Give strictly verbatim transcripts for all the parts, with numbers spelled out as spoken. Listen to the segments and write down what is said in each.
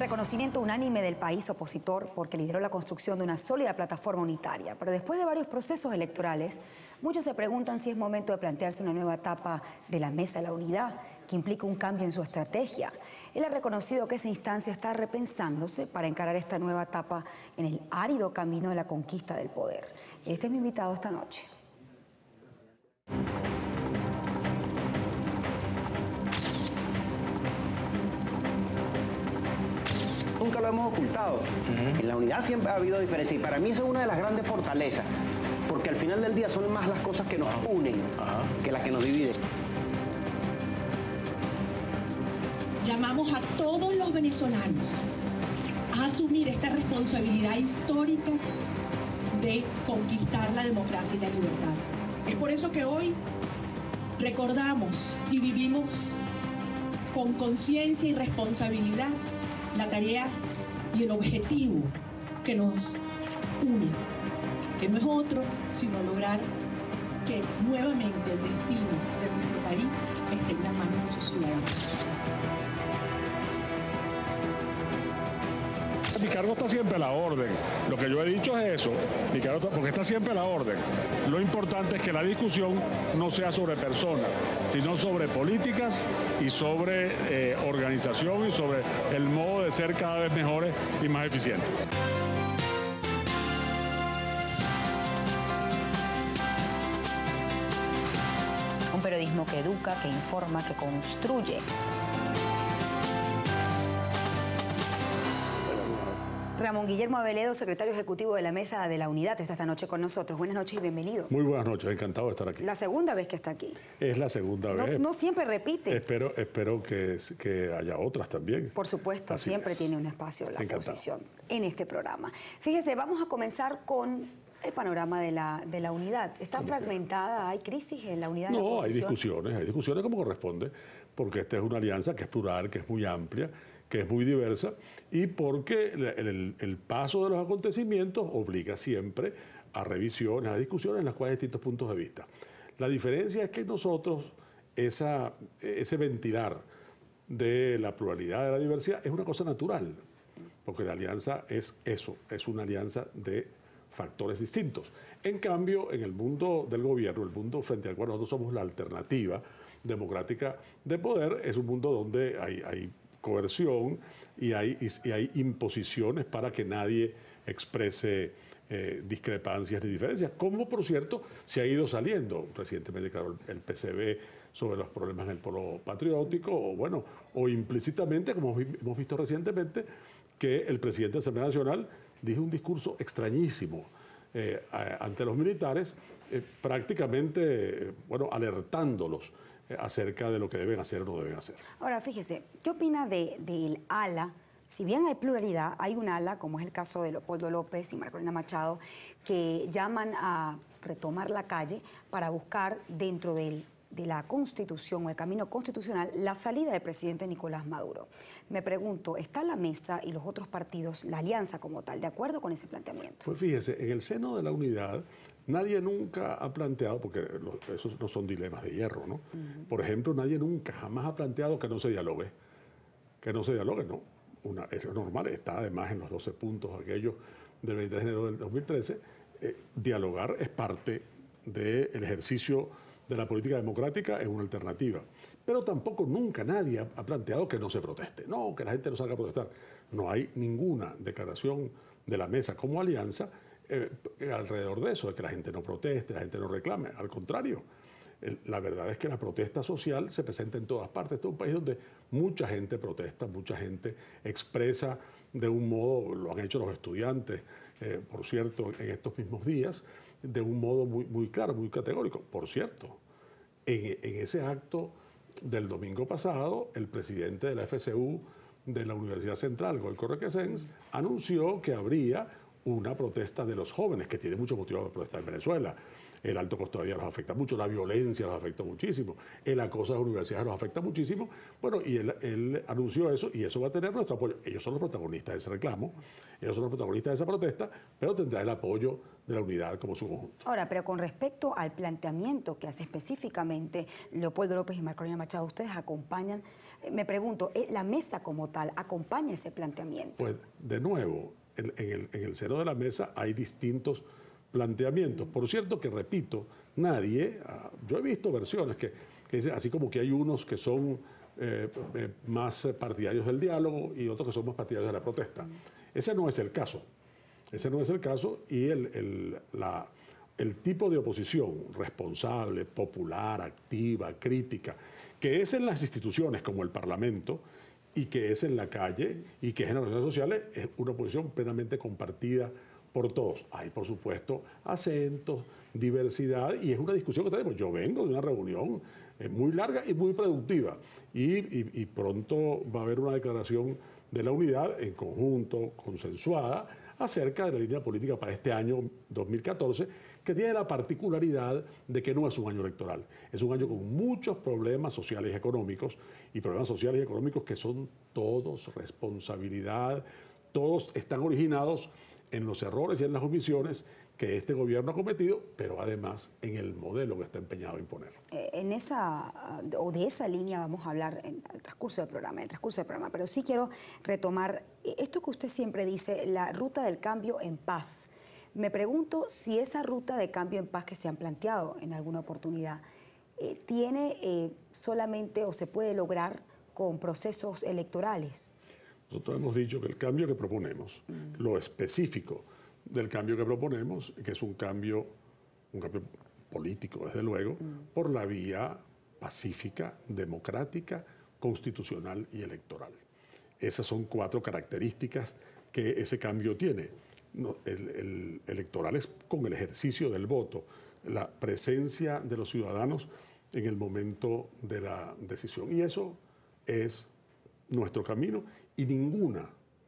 reconocimiento unánime del país opositor porque lideró la construcción de una sólida plataforma unitaria. Pero después de varios procesos electorales, muchos se preguntan si es momento de plantearse una nueva etapa de la Mesa de la Unidad, que implica un cambio en su estrategia. Él ha reconocido que esa instancia está repensándose para encarar esta nueva etapa en el árido camino de la conquista del poder. Este es mi invitado esta noche. Nunca lo hemos ocultado. Uh-huh. En la unidad siempre ha habido diferencia y para mí eso es una de las grandes fortalezas, porque al final del día son más las cosas que nos unen uh-huh. que las que nos dividen. Llamamos a todos los venezolanos a asumir esta responsabilidad histórica de conquistar la democracia y la libertad. Es por eso que hoy recordamos y vivimos con conciencia y responsabilidad la tarea y el objetivo que nos une, que no es otro sino lograr que nuevamente el destino de nuestro país esté en las manos de sus ciudadanos. Mi cargo está siempre a la orden. Lo que yo he dicho es eso, mi cargo está, porque está siempre a la orden. Lo importante es que la discusión no sea sobre personas, sino sobre políticas y sobre eh, organización y sobre el modo de ser cada vez mejores y más eficientes. Un periodismo que educa, que informa, que construye. Ramón Guillermo Aveledo, secretario ejecutivo de la Mesa de la Unidad, está esta noche con nosotros. Buenas noches y bienvenido. Muy buenas noches, encantado de estar aquí. La segunda vez que está aquí. Es la segunda no, vez. No siempre repite. Espero, espero que, que haya otras también. Por supuesto, Así siempre es. tiene un espacio la Encantado. oposición en este programa. Fíjese, vamos a comenzar con el panorama de la, de la unidad. ¿Está fragmentada? ¿Hay crisis en la unidad de la oposición? No, hay discusiones, hay discusiones como corresponde, porque esta es una alianza que es plural, que es muy amplia, que es muy diversa, y porque el, el, el paso de los acontecimientos obliga siempre a revisiones, a discusiones en las cuales hay distintos puntos de vista. La diferencia es que nosotros, esa, ese ventilar de la pluralidad, de la diversidad, es una cosa natural, porque la alianza es eso, es una alianza de factores distintos. En cambio, en el mundo del gobierno, el mundo frente al cual nosotros somos la alternativa democrática de poder, es un mundo donde hay, hay coerción y hay, y hay imposiciones para que nadie exprese eh, discrepancias ni diferencias, como por cierto se ha ido saliendo. Recientemente, claro, el P C B sobre los problemas en el polo patriótico, o bueno, o implícitamente, como hemos visto recientemente, que el presidente de la Asamblea Nacional dijo un discurso extrañísimo eh, ante los militares, eh, prácticamente, eh, bueno, alertándolos acerca de lo que deben hacer o no deben hacer. Ahora, fíjese, ¿qué opina de, del ala? Si bien hay pluralidad, hay un ala, como es el caso de Leopoldo López y Marcolina Machado, que llaman a retomar la calle para buscar dentro del, de la Constitución o el camino constitucional la salida del presidente Nicolás Maduro. Me pregunto, ¿está la mesa y los otros partidos, la alianza como tal, de acuerdo con ese planteamiento? Pues fíjese, en el seno de la unidad, nadie nunca ha planteado, porque esos no son dilemas de hierro, ¿no? Uh-huh. Por ejemplo, nadie nunca, jamás ha planteado que no se dialogue. Que no se dialogue, no. Una, eso es normal, está además en los doce puntos aquellos del veintitrés de enero del dos mil trece. Eh, dialogar es parte del ejercicio de la política democrática, es una alternativa. Pero tampoco nunca nadie ha, ha planteado que no se proteste. No, que la gente no salga a protestar. No hay ninguna declaración de la mesa como alianza Eh, alrededor de eso, de que la gente no proteste, la gente no reclame. Al contrario, el, la verdad es que la protesta social se presenta en todas partes. Este es un país donde mucha gente protesta, mucha gente expresa de un modo, lo han hecho los estudiantes, eh, por cierto, en estos mismos días, de un modo muy, muy claro, muy categórico. Por cierto, en, en ese acto del domingo pasado, el presidente de la F C U de la Universidad Central, Goico Requesens, anunció que habría una protesta de los jóvenes, que tiene muchos motivos para protestar en Venezuela. El alto costo de vida los afecta mucho, la violencia los afecta muchísimo, el acoso a las universidades los afecta muchísimo. Bueno, y él, él anunció eso y eso va a tener nuestro apoyo. Ellos son los protagonistas de ese reclamo, ellos son los protagonistas de esa protesta, pero tendrá el apoyo de la unidad como su conjunto. Ahora, pero con respecto al planteamiento que hace específicamente Leopoldo López y Marco Corina Machado, ustedes acompañan, me pregunto, ¿la mesa como tal acompaña ese planteamiento? Pues, de nuevo, en, en, el, en el seno de la mesa hay distintos planteamientos. Por cierto que, repito, nadie, yo he visto versiones que, que dicen, así como que hay unos que son eh, eh, más partidarios del diálogo y otros que son más partidarios de la protesta. Ese no es el caso. Ese no es el caso y el, el, la, el tipo de oposición responsable, popular, activa, crítica, que es en las instituciones como el Parlamento y que es en la calle y que es en las organizaciones sociales, es una oposición plenamente compartida por todos. Hay, por supuesto, acentos, diversidad, y es una discusión que tenemos. Yo vengo de una reunión eh, muy larga y muy productiva, y, y, y pronto va a haber una declaración de la unidad en conjunto, consensuada, acerca de la línea política para este año dos mil catorce, que tiene la particularidad de que no es un año electoral. Es un año con muchos problemas sociales y económicos, y problemas sociales y económicos que son todos responsabilidad, todos están originados en los errores y en las omisiones que este gobierno ha cometido, pero además en el modelo que está empeñado a imponer. Eh, en esa, o de esa línea vamos a hablar en el transcurso del programa, en el transcurso del programa, pero sí quiero retomar esto que usted siempre dice, la ruta del cambio en paz. Me pregunto si esa ruta de cambio en paz que se han planteado en alguna oportunidad eh, tiene eh, solamente o se puede lograr con procesos electorales. Nosotros hemos dicho que el cambio que proponemos, mm. lo específico del cambio que proponemos, que es un cambio, un cambio político, desde luego, mm. por la vía pacífica, democrática, constitucional y electoral. Esas son cuatro características que ese cambio tiene. No, el, el electoral es con el ejercicio del voto, la presencia de los ciudadanos en el momento de la decisión. Y eso es nuestro camino, y ninguna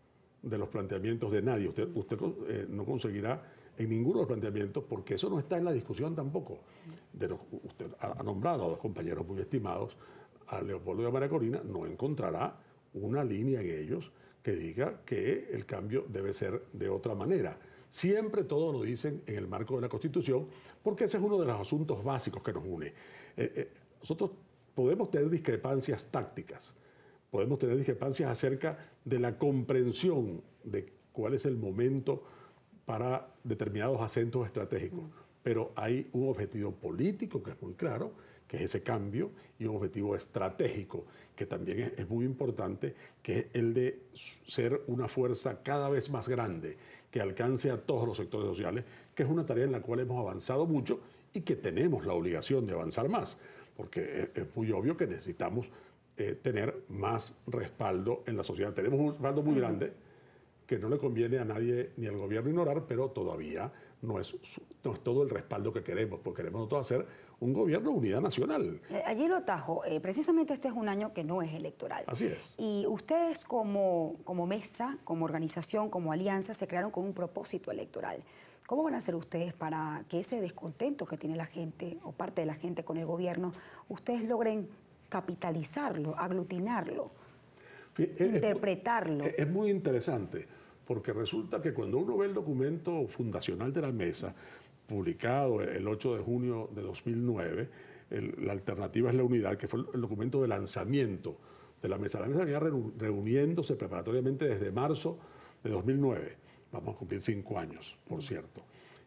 de los planteamientos de nadie, usted, usted eh, no conseguirá en ninguno de los planteamientos, porque eso no está en la discusión tampoco. De los, usted ha nombrado a dos compañeros muy estimados, a Leopoldo y a María Corina, no encontrará una línea en ellos que diga que el cambio debe ser de otra manera. Siempre todo lo dicen en el marco de la Constitución, porque ese es uno de los asuntos básicos que nos une. Eh, eh, nosotros podemos tener discrepancias tácticas, podemos tener discrepancias acerca de la comprensión de cuál es el momento para determinados acentos estratégicos, mm. pero hay un objetivo político que es muy claro, que es ese cambio, y un objetivo estratégico que también es, es muy importante, que es el de ser una fuerza cada vez más grande, que alcance a todos los sectores sociales, que es una tarea en la cual hemos avanzado mucho y que tenemos la obligación de avanzar más, porque es, es muy obvio que necesitamos Eh, tener más respaldo en la sociedad. Tenemos un respaldo muy grande que no le conviene a nadie ni al gobierno ignorar, pero todavía no es, no es todo el respaldo que queremos, porque queremos nosotros hacer un gobierno de unidad nacional. Eh, allí lo atajo. Eh, precisamente este es un año que no es electoral. Así es. Y ustedes como, como mesa, como organización, como alianza, se crearon con un propósito electoral. ¿Cómo van a hacer ustedes para que ese descontento que tiene la gente o parte de la gente con el gobierno, ustedes logren capitalizarlo, aglutinarlo, es, interpretarlo? Es, es muy interesante, porque resulta que cuando uno ve el documento fundacional de la mesa, publicado el ocho de junio de dos mil nueve, el, la alternativa es la unidad, que fue el, el documento de lanzamiento de la mesa. La mesa venía reuniéndose preparatoriamente desde marzo de dos mil nueve. Vamos a cumplir cinco años, por cierto.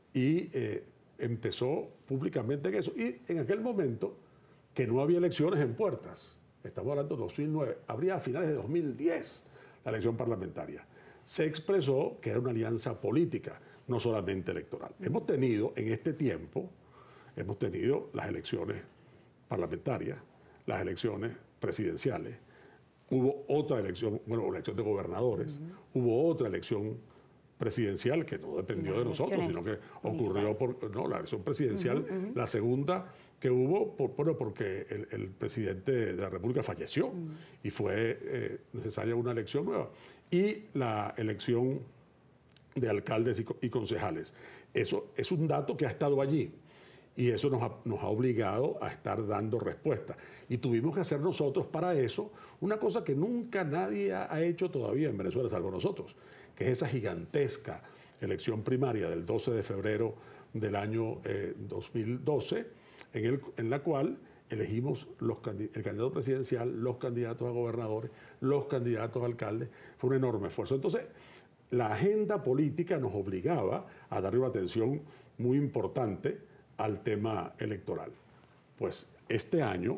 Y eh, empezó públicamente en eso. Y en aquel momento, que no había elecciones en puertas, estamos hablando de dos mil nueve, habría a finales de dos mil diez la elección parlamentaria. Se expresó que era una alianza política, no solamente electoral. Hemos tenido en este tiempo, hemos tenido las elecciones parlamentarias, las elecciones presidenciales, hubo otra elección, bueno, elección de gobernadores, uh-huh. hubo otra elección presidencial que no dependió de nosotros, sino que ocurrió por no, la elección presidencial, uh-huh, uh-huh. la segunda que hubo por, por, porque el, el presidente de la República falleció uh-huh. y fue eh, necesaria una elección nueva. Y la elección de alcaldes y, y concejales. Eso es un dato que ha estado allí. Y eso nos ha, nos ha obligado a estar dando respuesta. Y tuvimos que hacer nosotros para eso una cosa que nunca nadie ha hecho todavía en Venezuela, salvo nosotros, que es esa gigantesca elección primaria del doce de febrero del año eh, dos mil doce, en, el, en la cual elegimos los, el candidato presidencial, los candidatos a gobernadores, los candidatos a alcaldes. Fue un enorme esfuerzo. Entonces, la agenda política nos obligaba a darle una atención muy importante al tema electoral. Pues este año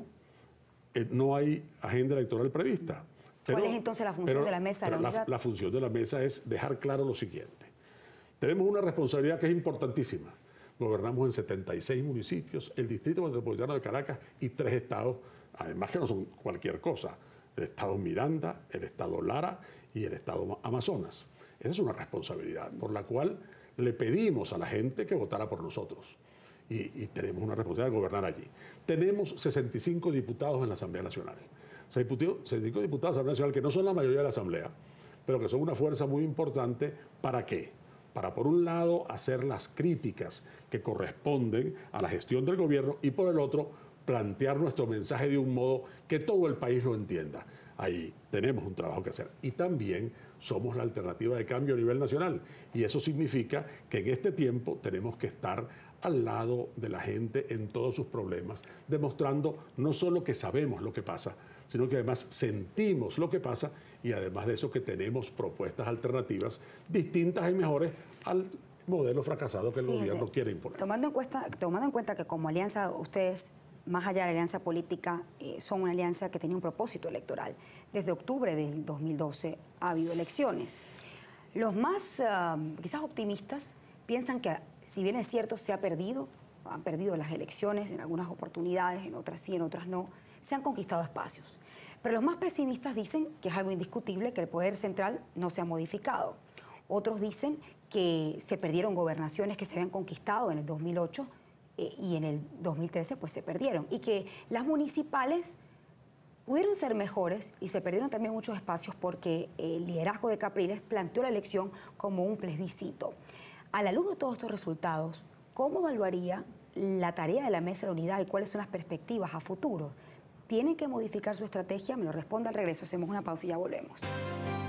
eh, no hay agenda electoral prevista. Pero, ¿Cuál es entonces la función pero, de la mesa de la unidad? La, la función de la mesa es dejar claro lo siguiente. Tenemos una responsabilidad que es importantísima. Gobernamos en setenta y seis municipios, el Distrito Metropolitano de Caracas y tres estados, además que no son cualquier cosa. El estado Miranda, el estado Lara y el estado Amazonas. Esa es una responsabilidad por la cual le pedimos a la gente que votara por nosotros. Y, y tenemos una responsabilidad de gobernar allí. Tenemos sesenta y cinco diputados en la Asamblea Nacional. sesenta y cinco diputados en la Asamblea Nacional que no son la mayoría de la Asamblea, pero que son una fuerza muy importante. ¿Para qué? Para, por un lado, hacer las críticas que corresponden a la gestión del gobierno y, por el otro, plantear nuestro mensaje de un modo que todo el país lo entienda. Ahí tenemos un trabajo que hacer. Y también somos la alternativa de cambio a nivel nacional. Y eso significa que en este tiempo tenemos que estar al lado de la gente en todos sus problemas, demostrando no solo que sabemos lo que pasa, sino que además sentimos lo que pasa y además de eso que tenemos propuestas alternativas distintas y mejores al modelo fracasado que el Fíjese, gobierno quiere imponer. Tomando en, cuenta, tomando en cuenta que como alianza ustedes, más allá de la alianza política, eh, son una alianza que tenía un propósito electoral. Desde octubre del dos mil doce ha habido elecciones. Los más uh, quizás optimistas piensan que, si bien es cierto, se ha perdido, han perdido las elecciones en algunas oportunidades, en otras sí, en otras no, se han conquistado espacios. Pero los más pesimistas dicen que es algo indiscutible, que el poder central no se ha modificado. Otros dicen que se perdieron gobernaciones que se habían conquistado en el dos mil ocho eh, y en el dos mil trece pues se perdieron. Y que las municipales pudieron ser mejores y se perdieron también muchos espacios porque el liderazgo de Capriles planteó la elección como un plebiscito. A la luz de todos estos resultados, ¿cómo evaluaría la tarea de la Mesa de la Unidad y cuáles son las perspectivas a futuro? ¿Tienen que modificar su estrategia? Me lo responde al regreso. Hacemos una pausa y ya volvemos.